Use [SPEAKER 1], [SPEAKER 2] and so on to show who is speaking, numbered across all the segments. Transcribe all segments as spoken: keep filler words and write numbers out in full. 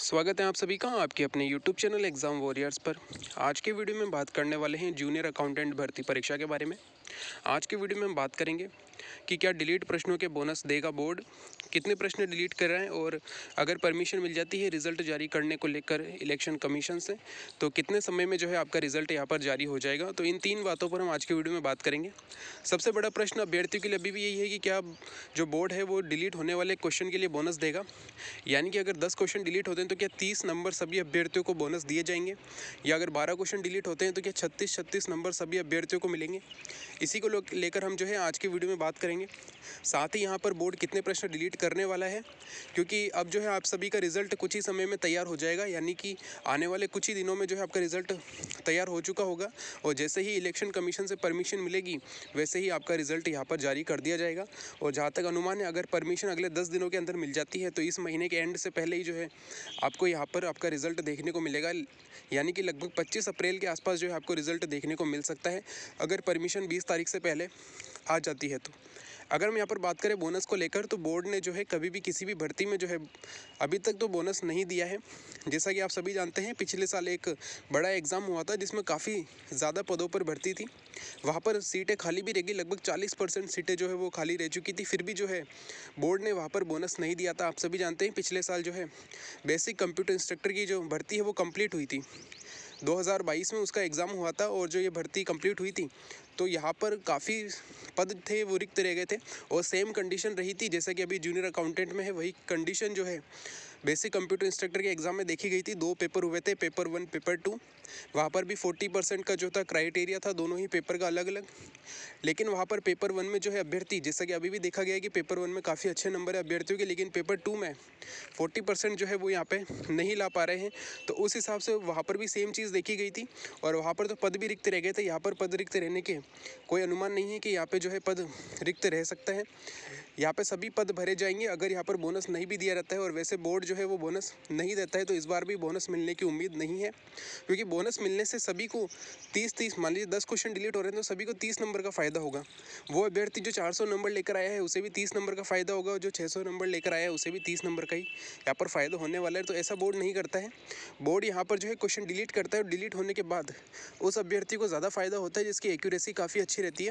[SPEAKER 1] स्वागत है आप सभी का आपके अपने यूट्यूब चैनल एग्ज़ाम वॉरियर्स पर। आज के वीडियो में बात करने वाले हैं जूनियर अकाउंटेंट भर्ती परीक्षा के बारे में। आज के वीडियो में हम बात करेंगे कि क्या डिलीट प्रश्नों के बोनस देगा बोर्ड, कितने प्रश्न डिलीट कर रहे हैं और अगर परमिशन मिल जाती है रिज़ल्ट जारी करने को लेकर इलेक्शन कमीशन से तो कितने समय में जो है आपका रिज़ल्ट यहाँ पर जारी हो जाएगा। तो इन तीन बातों पर हम आज के वीडियो में बात करेंगे। सबसे बड़ा प्रश्न अभ्यर्थियों के लिए अभी भी यही है कि क्या जो बोर्ड है वो डिलीट होने वाले क्वेश्चन के लिए बोनस देगा, यानी कि अगर दस क्वेश्चन डिलीट होते हैं तो क्या तीस नंबर सभी अभ्यर्थियों को बोनस दिए जाएंगे, या अगर बारह क्वेश्चन डिलीट होते हैं तो क्या छत्तीस छत्तीस नंबर सभी अभ्यर्थियों को मिलेंगे। इसी को लेकर हम जो है आज की वीडियो में बात करेंगे। साथ ही यहाँ पर बोर्ड कितने प्रश्न डिलीट करने वाला है, क्योंकि अब जो है आप सभी का रिज़ल्ट कुछ ही समय में तैयार हो जाएगा, यानी कि आने वाले कुछ ही दिनों में जो है आपका रिज़ल्ट तैयार हो चुका होगा और जैसे ही इलेक्शन कमीशन से परमिशन मिलेगी वैसे ही आपका रिज़ल्ट यहाँ पर जारी कर दिया जाएगा। और जहाँ तक अनुमान है, अगर परमिशन अगले दस दिनों के अंदर मिल जाती है तो इस महीने के एंड से पहले ही जो है आपको यहाँ पर आपका रिज़ल्ट देखने को मिलेगा, यानी कि लगभग पच्चीस अप्रैल के आसपास जो है आपको रिज़ल्ट देखने को मिल सकता है अगर परमिशन बीस तारीख से पहले आ जाती है तो। अगर हम यहाँ पर बात करें बोनस को लेकर, तो बोर्ड ने जो है कभी भी किसी भी भर्ती में जो है अभी तक तो बोनस नहीं दिया है। जैसा कि आप सभी जानते हैं, पिछले साल एक बड़ा एग्ज़ाम हुआ था जिसमें काफ़ी ज़्यादा पदों पर भर्ती थी, वहाँ पर सीटें खाली भी रहेगी, लगभग चालीस परसेंट सीटें जो है वो खाली रह चुकी थी, फिर भी जो है बोर्ड ने वहाँ पर बोनस नहीं दिया था। आप सभी जानते हैं पिछले साल जो है बेसिक कंप्यूटर इंस्ट्रक्टर की जो भर्ती है वो कंप्लीट हुई थी, दो हज़ार बाईस में उसका एग्ज़ाम हुआ था और जो ये भर्ती कंप्लीट हुई थी तो यहाँ पर काफ़ी पद थे वो रिक्त रह गए थे और सेम कंडीशन रही थी जैसा कि अभी जूनियर अकाउंटेंट में है, वही कंडीशन जो है बेसिक कंप्यूटर इंस्ट्रक्टर के एग्ज़ाम में देखी गई थी। दो पेपर हुए थे, पेपर वन पेपर टू, वहाँ पर भी चालीस परसेंट का जो था क्राइटेरिया था, दोनों ही पेपर का अलग अलग। लेकिन वहाँ पर पेपर वन में जो है अभ्यर्थी, जैसा कि अभी भी देखा गया है कि पेपर वन में काफ़ी अच्छे नंबर है अभ्यर्थियों के, लेकिन पेपर टू में चालीस परसेंट जो है वो यहाँ पे नहीं ला पा रहे हैं, तो उस हिसाब से वहाँ पर भी सेम चीज़ देखी गई थी और वहाँ पर तो पद भी रिक्त रह गए थे। यहाँ पर पद रिक्त रहने के कोई अनुमान नहीं है कि यहाँ पे जो है पद रिक्त रह सकता है, यहाँ पे सभी पद भरे जाएंगे अगर यहाँ पर बोनस नहीं भी दिया रहता है। और वैसे बोर्ड जो है वो बोनस नहीं देता है तो इस बार भी बोनस मिलने की उम्मीद नहीं है, क्योंकि बोनस मिलने से सभी को तीस तीस मान लीजिए दस क्वेश्चन डिलीट हो रहे हैं तो सभी को तीस नंबर का फ़ायदा होगा। वो अभ्यर्थी जो चार सौ नंबर लेकर आया है उसे भी तीस नंबर का फ़ायदा होगा और जो छः सौ नंबर लेकर आया है उसे भी तीस नंबर का ही यहाँ पर फ़ायदा होने वाला है। तो ऐसा बोर्ड नहीं करता है। बोर्ड यहाँ पर जो है क्वेश्चन डिलीट करता है और डिलीट होने के बाद उस अभ्यर्थी को ज़्यादा फ़ायदा होता है जिसकी एक्यूरेसी काफ़ी अच्छी रहती है।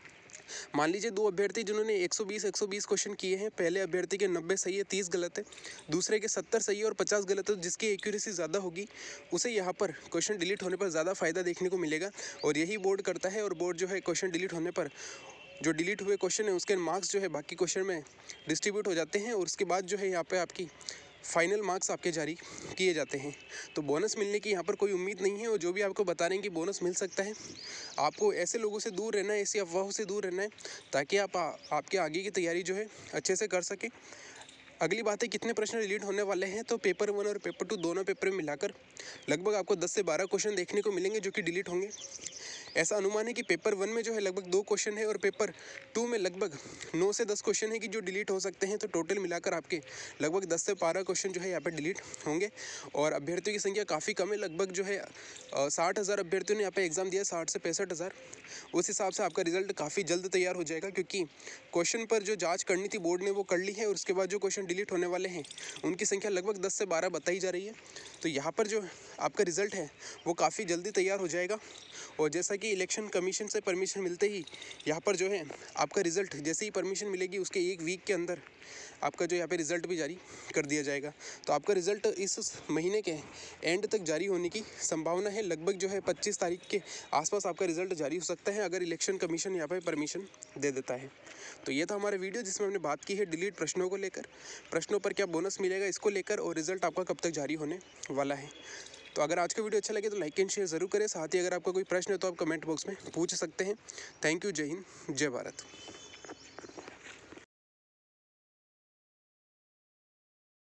[SPEAKER 1] मान लीजिए दो अभ्यर्थी जिन्होंने एक सौ बीस एक सौ बीस क्वेश्चन किए हैं, पहले अभ्यर्थी के नब्बे सही है तीस गलत है, दूसरे के सत्तर सही है और पचास गलत है, तो जिसकी एक्यूरेसी ज़्यादा होगी उसे यहाँ पर क्वेश्चन डिलीट होने पर ज़्यादा फ़ायदा देखने को मिलेगा और यही बोर्ड करता है। और बोर्ड जो है क्वेश्चन डिलीट होने पर जो डिलीट हुए क्वेश्चन है उसके मार्क्स जो है बाकी क्वेश्चन में डिस्ट्रीब्यूट हो जाते हैं और उसके बाद जो है यहाँ पर आपकी फाइनल मार्क्स आपके जारी किए जाते हैं। तो बोनस मिलने की यहाँ पर कोई उम्मीद नहीं है और जो भी आपको बता रहे हैं कि बोनस मिल सकता है, आपको ऐसे लोगों से दूर रहना है, ऐसी अफवाहों से दूर रहना है ताकि आप आ, आपके आगे की तैयारी जो है अच्छे से कर सकें। अगली बात है कितने प्रश्न डिलीट होने वाले हैं, तो पेपर वन और पेपर टू दोनों पेपर में मिलाकर लगभग आपको दस से बारह क्वेश्चन देखने को मिलेंगे जो कि डिलीट होंगे। ऐसा अनुमान है कि पेपर वन में जो है लगभग दो क्वेश्चन है और पेपर टू में लगभग नौ से दस क्वेश्चन है कि जो डिलीट हो सकते हैं। तो टोटल मिलाकर आपके लगभग दस से बारह क्वेश्चन जो है यहाँ पर डिलीट होंगे और अभ्यर्थियों की संख्या काफ़ी कम है, लगभग जो है साठ हज़ार अभ्यर्थियों ने यहाँ पर एग्ज़ाम दिया, साठ से पैंसठ हज़ार। उस हिसाब से आपका रिजल्ट काफ़ी जल्द तैयार हो जाएगा, क्योंकि क्वेश्चन पर जो जाँच करनी थी बोर्ड ने वो कर ली है और उसके बाद जो क्वेश्चन डिलीट होने वाले हैं उनकी संख्या लगभग दस से बारह बताई जा रही है। तो यहाँ पर जो आपका रिज़ल्ट है वो काफ़ी जल्दी तैयार हो जाएगा और जैसा कि इलेक्शन कमीशन से परमिशन मिलते ही यहाँ पर जो है आपका रिज़ल्ट जैसे ही परमिशन मिलेगी उसके एक वीक के अंदर आपका जो यहाँ पे रिज़ल्ट भी जारी कर दिया जाएगा। तो आपका रिज़ल्ट इस महीने के एंड तक जारी होने की संभावना है, लगभग जो है पच्चीस तारीख के आसपास आपका रिज़ल्ट जारी हो सकता है अगर इलेक्शन कमीशन यहाँ पे परमिशन दे देता है। तो ये था हमारा वीडियो जिसमें हमने बात की है डिलीट प्रश्नों को लेकर, प्रश्नों पर क्या बोनस मिलेगा इसको लेकर और रिज़ल्ट आपका कब तक जारी होने वाला है। तो अगर आज का वीडियो अच्छा लगे तो लाइक एंड शेयर ज़रूर करें। साथ ही अगर आपका कोई प्रश्न है तो आप कमेंट बॉक्स में पूछ सकते हैं। थैंक यू, जय हिंद, जय भारत।